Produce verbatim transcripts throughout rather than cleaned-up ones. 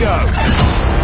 go!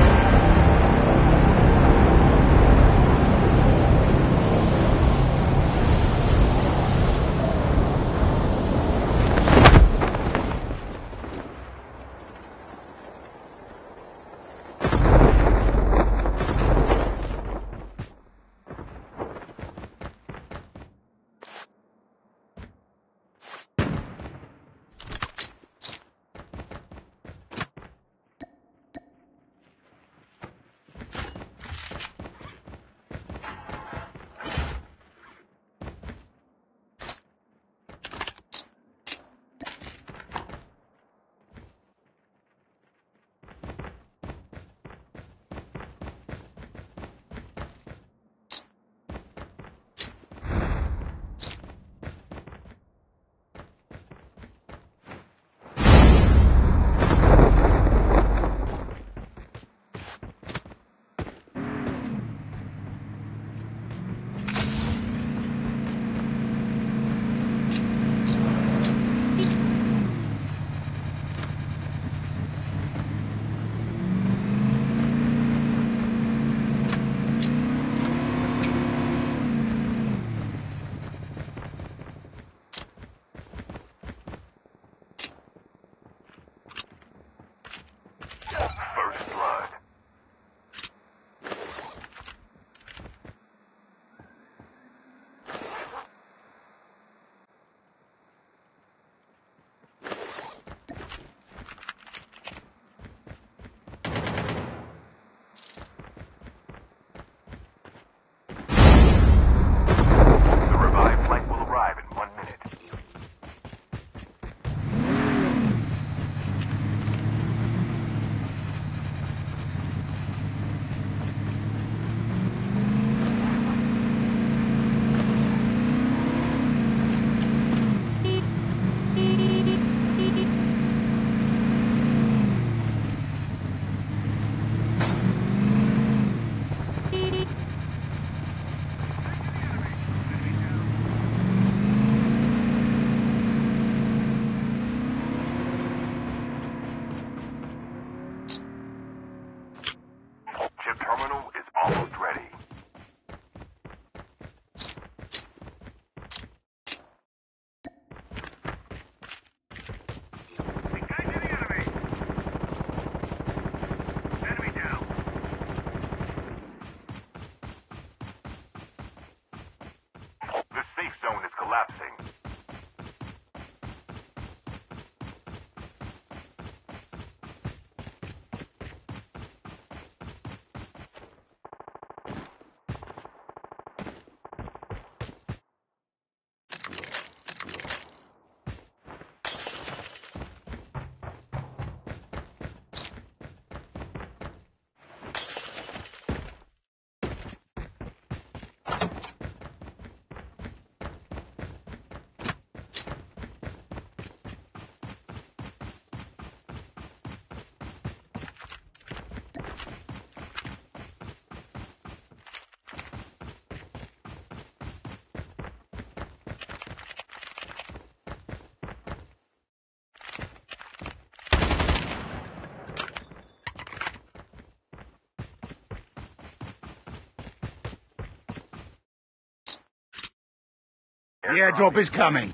The airdrop is coming.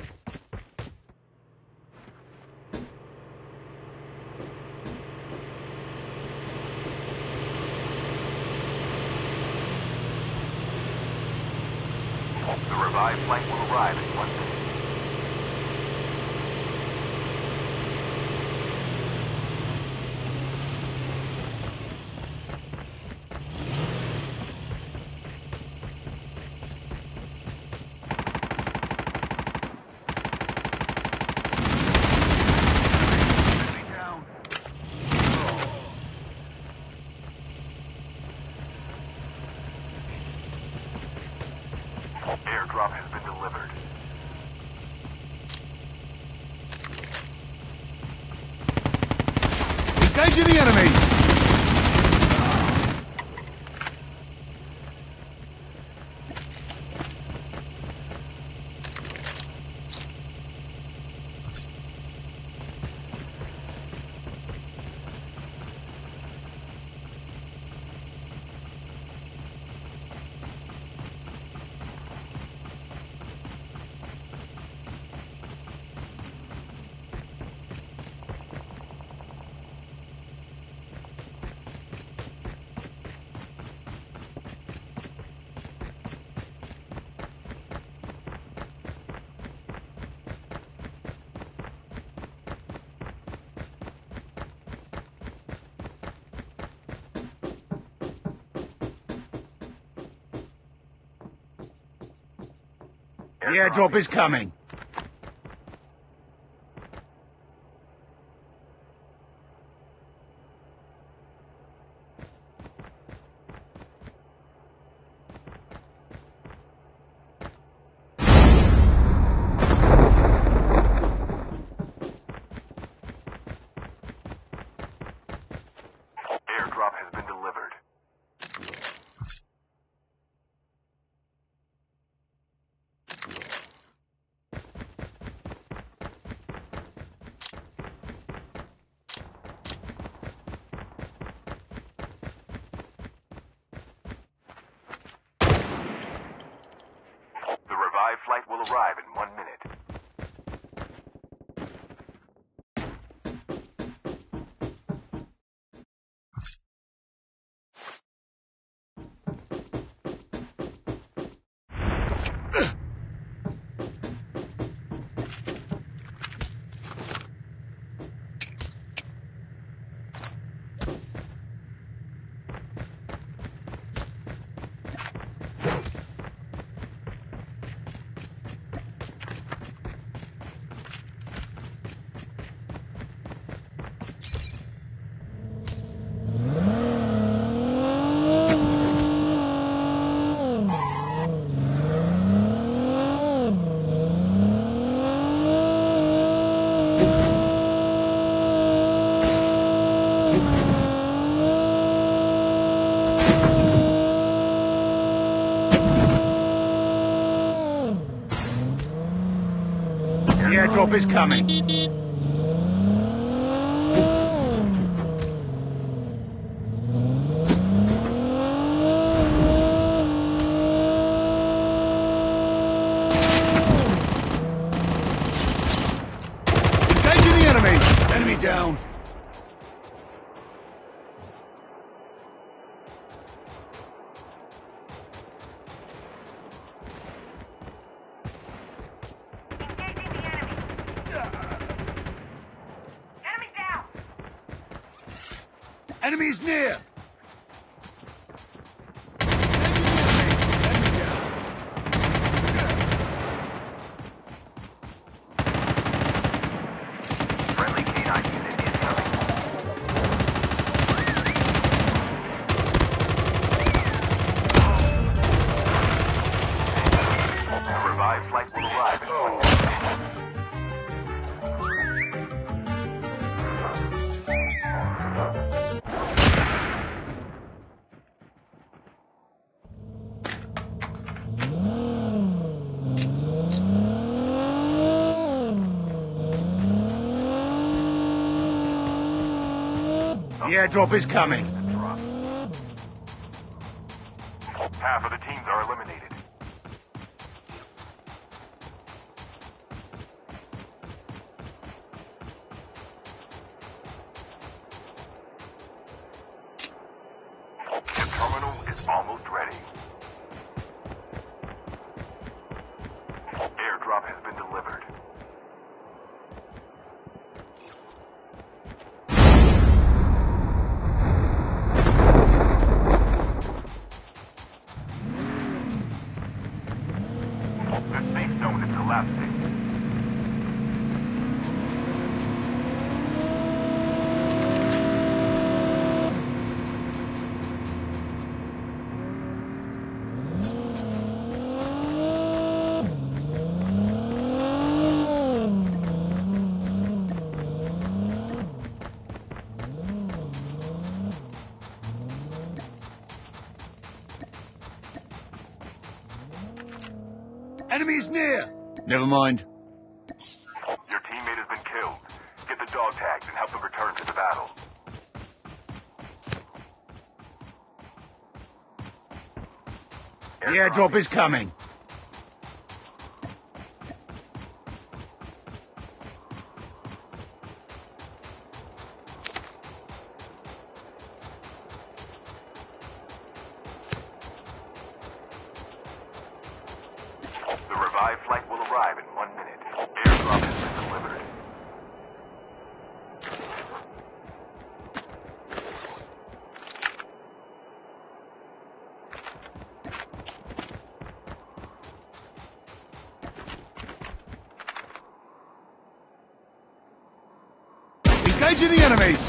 The revived flight will arrive in one minute. Airdrop has been delivered. Engaging the enemy! The airdrop is coming. Airdrop has been delivered. The revived flight will arrive in one minute. The airdrop is coming. Engaging the enemy! Enemy down! Enemies near! Engaging the enemy! Enemy down! Friendly K nine unit incoming. The revived flight will arrive in one minute. The airdrop is coming. Half of the teams are eliminated. The terminal is almost ready. Airdrop has been delivered. The safe zone is collapsing. Enemies near! Never mind. Your teammate has been killed. Get the dog tags and help them return to the battle. The airdrop is coming. The revived flight will arrive in one minute. Airdrop has been delivered. Engaging the enemies!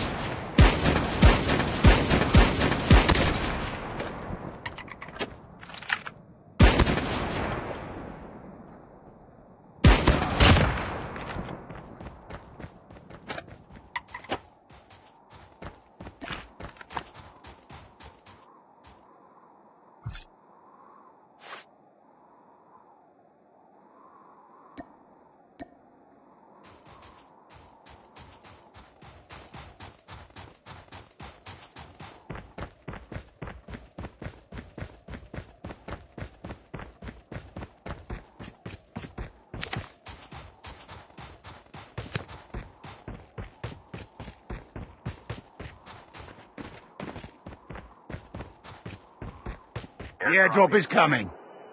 The airdrop is coming.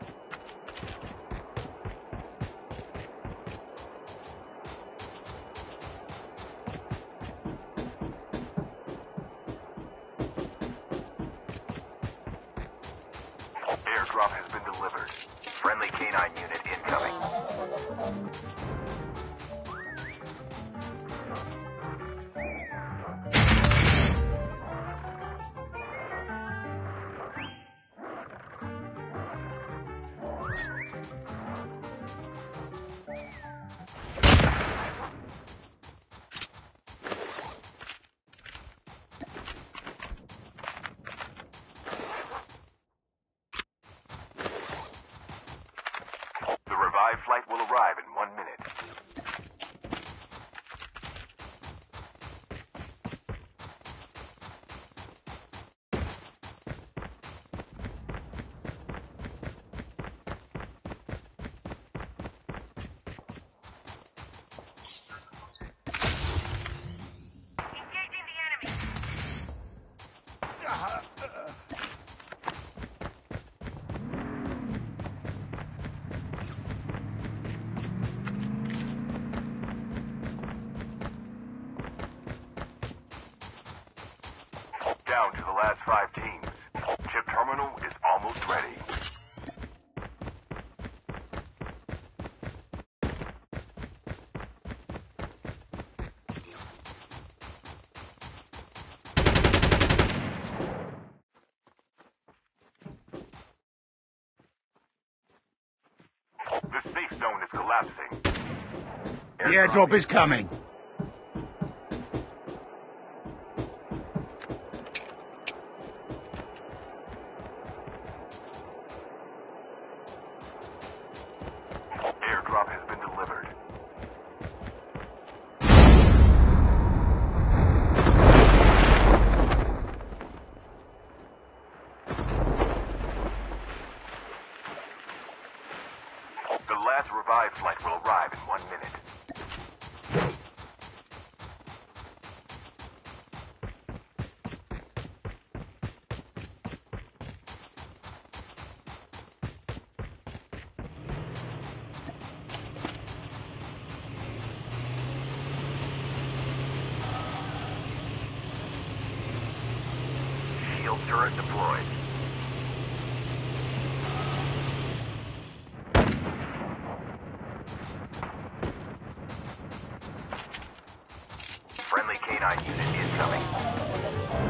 Airdrop has been delivered. Friendly canine unit incoming. The revived flight will arrive in one minute. Engaging the enemy. Down to the last five teams. Chip terminal is almost ready. The safe zone is collapsing. The airdrop is coming. Airdrop has been delivered. The last revived flight will arrive in one minute. Shield turret deployed. Friendly canine unit incoming.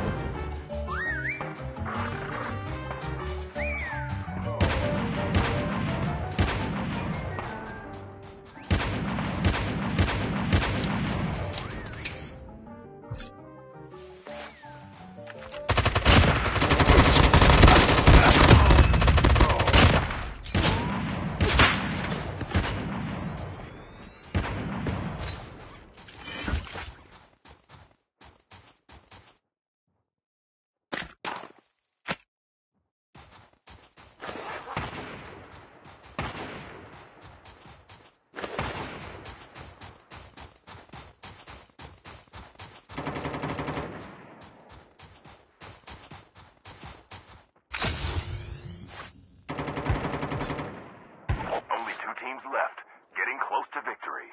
Only two teams left, getting close to victory.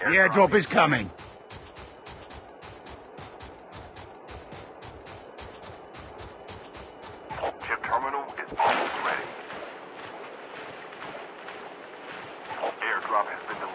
The airdrop is coming. Chip terminal is almost ready. Airdrop has been delivered.